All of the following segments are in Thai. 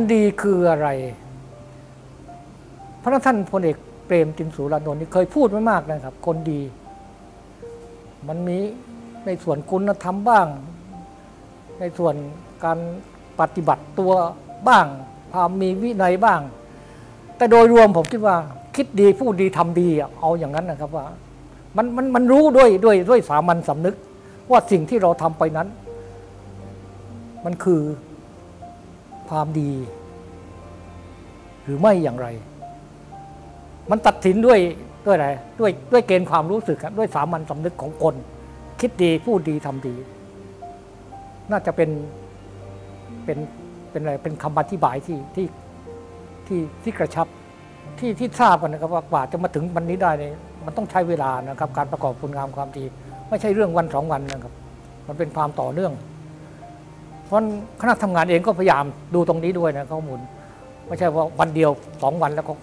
ดีคืออะไรพระท่านพลเอกเปรมตินสุรานนท์นี่เคยพูดไว้มากนะครับคนดีมันมีในส่วนคุณธรรมบ้างในส่วนการปฏิบัติตัวบ้างความมีวินัยบ้างแต่โดยรวมผมคิดว่าคิดดีพูดดีทำดีเอาอย่างนั้นนะครับว่ามันรู้ด้วยสามัญสำนึกว่าสิ่งที่เราทำไปนั้นมันคือความดีหรือไม่อย่างไรมันตัดสินด้วยอะไรด้วยเกณฑ์ความรู้สึกด้วยสามัญสำนึกของคนคิดดีพูดดีทำดีน่าจะเป็นอะไรเป็นคำอธิบายที่กระชับที่ทราบกันนะครับว่ากว่าจะมาถึงวันนี้ได้เนี่ยมันต้องใช้เวลานะครับการประกอบคุณงามความดีไม่ใช่เรื่องวัน2 วันนะครับมันเป็นความต่อเนื่องเพราะคณะทำงานเองก็พยายามดูตรงนี้ด้วยนะข้อมูลไม่ใช่ว่าวันเดียว2 วันแล้วก็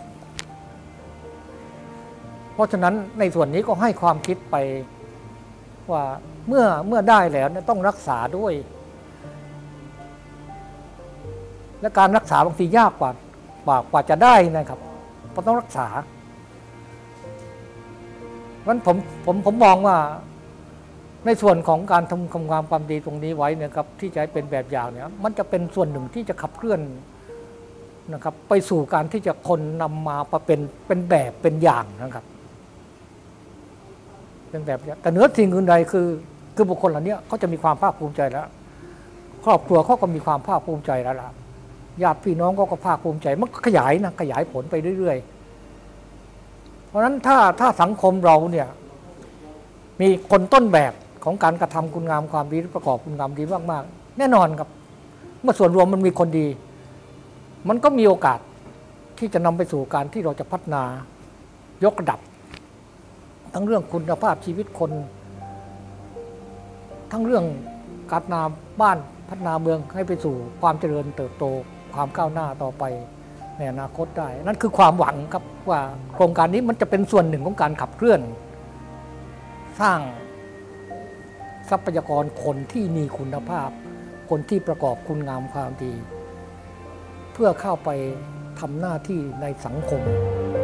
เพราะฉะนั้นในส่วนนี้ก็ให้ความคิดไปว่าเมื่อได้แล้วต้องรักษาด้วยและการรักษาบางทียากกว่าจะได้นะครับเพราะต้องรักษาเพราะฉะนั้นผมมองว่าในส่วนของการทำความดีตรงนี้ไว้นะครับที่จะให้เป็นแบบอย่างเนี่ยมันจะเป็นส่วนหนึ่งที่จะขับเคลื่อนนะครับไปสู่การที่จะคนนำมาเป็นแบบเป็นอย่างนะครับเป็นแบบแต่เหนือสิ่งอื่นใดคือบุคคลเหล่านี้เขาจะมีความภาคภูมิใจแล้วครอบครัวเขาก็มีความภาคภูมิใจแล้วล่ะญาติพี่น้องก็ภาคภูมิใจมันก็ขยายผลไปเรื่อยๆเพราะฉะนั้นถ้าสังคมเราเนี่ยมีคนต้นแบบของการกระทำคุณงามความดีประกอบคุณงามดีมากๆแน่นอนครับเมื่อส่วนรวมมันมีคนดีมันก็มีโอกาสที่จะนำไปสู่การที่เราจะพัฒนายกระดับทั้งเรื่องคุณภาพชีวิตคนทั้งเรื่องการพัฒนาบ้านพัฒนาเมืองให้ไปสู่ความเจริญเติบโตความก้าวหน้าต่อไปในอนาคตได้นั่นคือความหวังครับว่าโครงการนี้มันจะเป็นส่วนหนึ่งของการขับเคลื่อนสร้างทรัพยากรคนที่มีคุณภาพคนที่ประกอบคุณงามความดีเพื่อเข้าไปทำหน้าที่ในสังคม